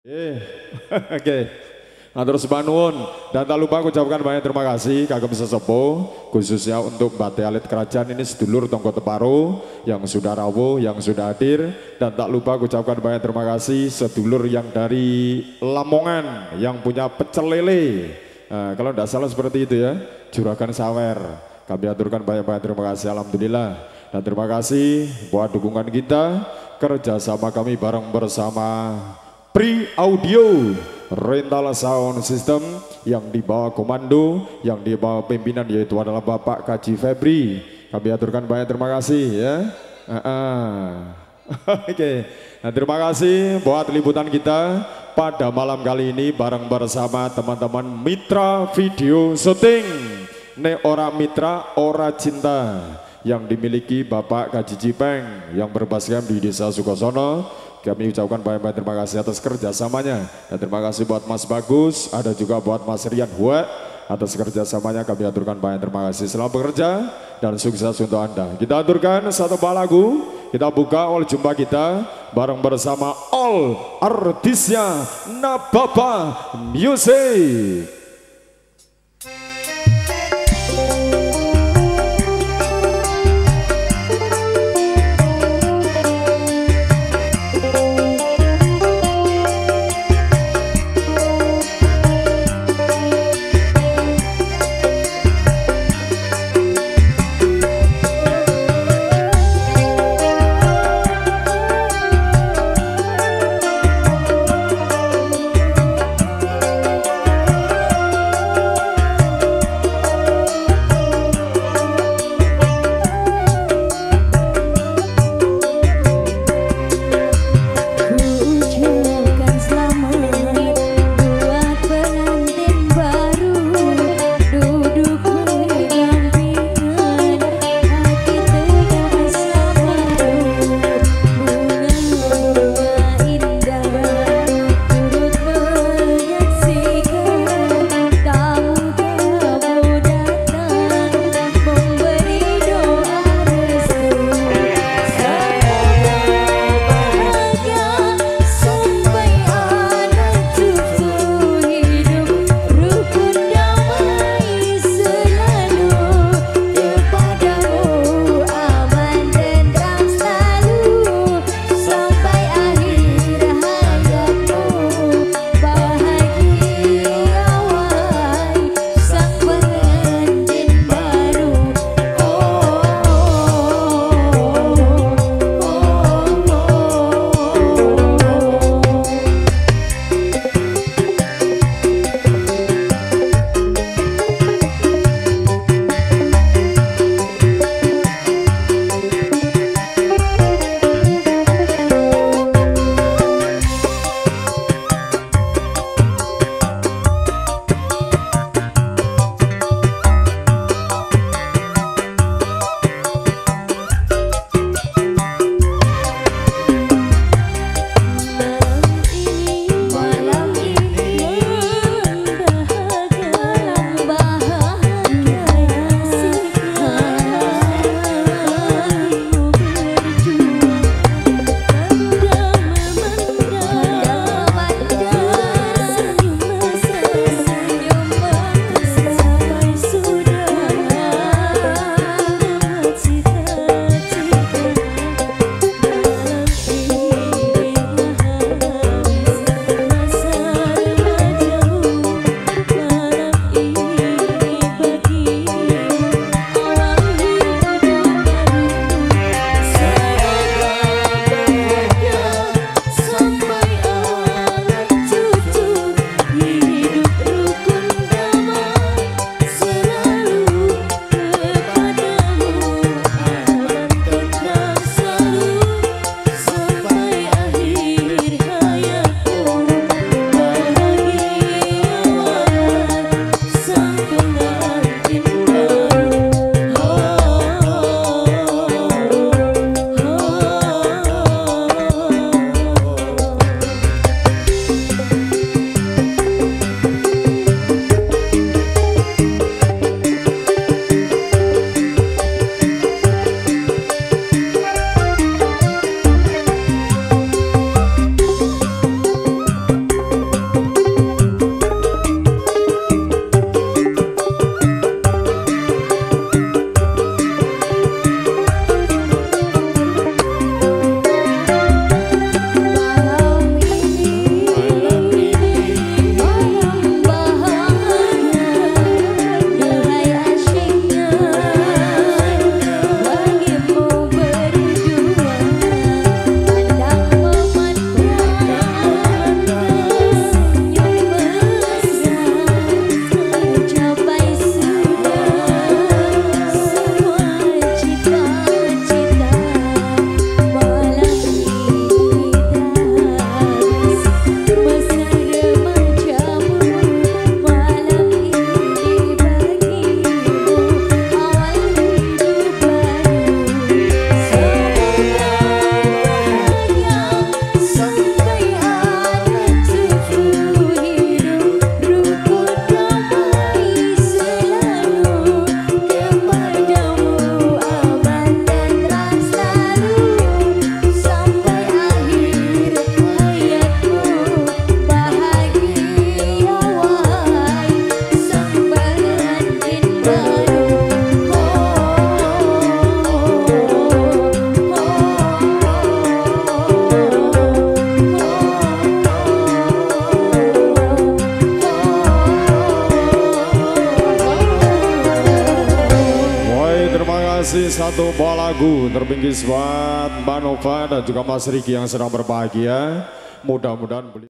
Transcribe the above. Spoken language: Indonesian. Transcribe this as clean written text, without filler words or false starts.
Eh, oke. Matur sembah nuwun dan tak lupa aku ucapkan banyak terima kasih kagem sesepuh khususnya untuk Mbak Alit Kerajaan ini sedulur Tonggo Teparo yang sudah rawuh, yang sudah hadir, dan tak lupa aku ucapkan banyak terima kasih sedulur yang dari Lamongan yang punya pecel lele. Nah, kalau tidak salah seperti itu ya, Juragan Sawer. Kami aturkan banyak-banyak terima kasih, alhamdulillah. Dan terima kasih buat dukungan kita, kerjasama kami bareng bersama Pri Audio Rental Sound System yang dibawa komando, yang dibawa pimpinan yaitu adalah Bapak Kaji Febri. Kami aturkan banyak terima kasih ya. Oke, nah, terima kasih buat liputan kita pada malam kali ini bareng bersama teman-teman Mitra Video Syuting. Ne ora mitra, ora cinta yang dimiliki Bapak Kaji Cipeng yang berbasiskan di Desa Sukosono. Kami ucapkan banyak-banyak terima kasih atas kerjasamanya. Dan terima kasih buat Mas Bagus, ada juga buat Mas Rian Hua atas kerjasamanya. Kami aturkan banyak terima kasih. Selamat bekerja dan sukses untuk Anda. Kita aturkan satu buah lagu, kita buka all jumpa kita bareng bersama all artisnya Nababa Music. kasih satu buah lagu terbingkis buat Mbak Nova dan juga Mas Riki yang sedang berbahagia. Mudah-mudahan beli